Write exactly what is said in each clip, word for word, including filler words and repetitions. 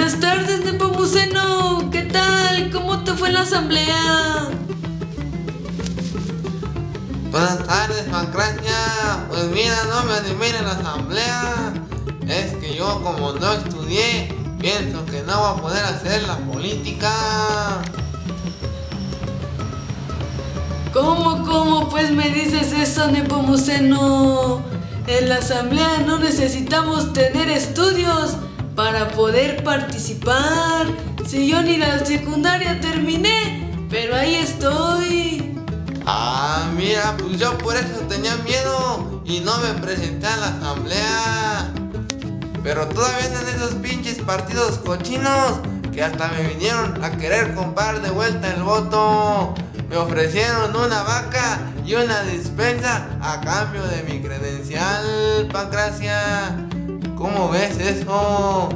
Buenas tardes, Nepomuceno. ¿Qué tal? ¿Cómo te fue en la asamblea? Buenas tardes, Pancracia. Pues mira, no me animé en la asamblea. Es que yo, como no estudié, pienso que no voy a poder hacer la política. ¿Cómo, cómo pues me dices eso, Nepomuceno? En la asamblea no necesitamos tener estudios para poder participar. Si yo ni la secundaria terminé, pero ahí estoy. Ah, mira, pues yo por eso tenía miedo y no me presenté a la asamblea. Pero todavía andan esos pinches partidos cochinos que hasta me vinieron a querer comprar de vuelta el voto. Me ofrecieron una vaca y una despensa a cambio de mi credencial, Pancracia. ¿Cómo ves eso?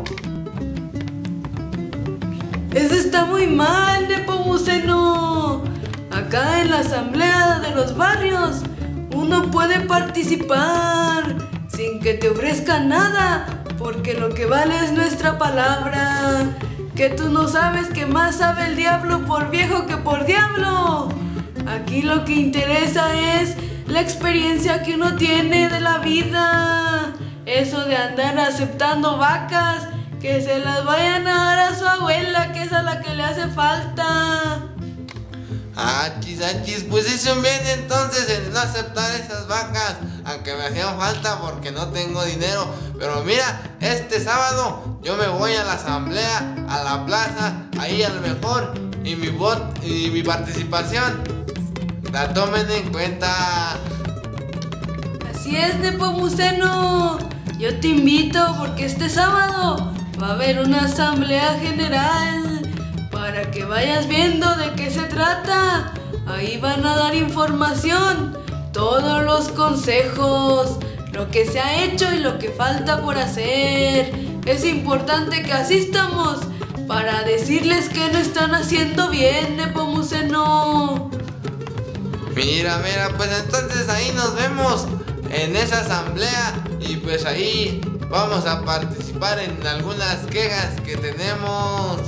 Eso está muy mal, Nepomuceno. Acá en la asamblea de los barrios uno puede participar sin que te ofrezcan nada, porque lo que vale es nuestra palabra. Que tú no sabes que más sabe el diablo por viejo que por diablo. Aquí lo que interesa es la experiencia que uno tiene de la vida. Eso de andar aceptando vacas, que se las vayan a dar a su abuela, que es a la que le hace falta. Achis, achis, pues hice un bien entonces en no aceptar esas vacas, aunque me hacían falta porque no tengo dinero. Pero mira, este sábado yo me voy a la asamblea, a la plaza, ahí a lo mejor, y mi voto y mi participación la tomen en cuenta. Así es, Nepomuceno. Yo te invito porque este sábado va a haber una asamblea general para que vayas viendo de qué se trata. Ahí van a dar información, todos los consejos, lo que se ha hecho y lo que falta por hacer. Es importante que asistamos para decirles que no están haciendo bien, Nepomuceno. Mira, mira, pues entonces ahí nos vemos en esa asamblea y pues ahí vamos a participar en algunas quejas que tenemos.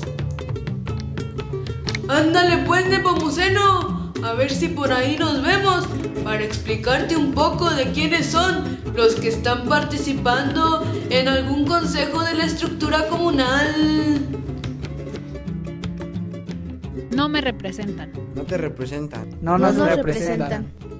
Ándale pues, Nepomuceno, a ver si por ahí nos vemos para explicarte un poco de quiénes son los que están participando en algún consejo de la estructura comunal. No me representan. No te representan. No nos No nos representan. representan.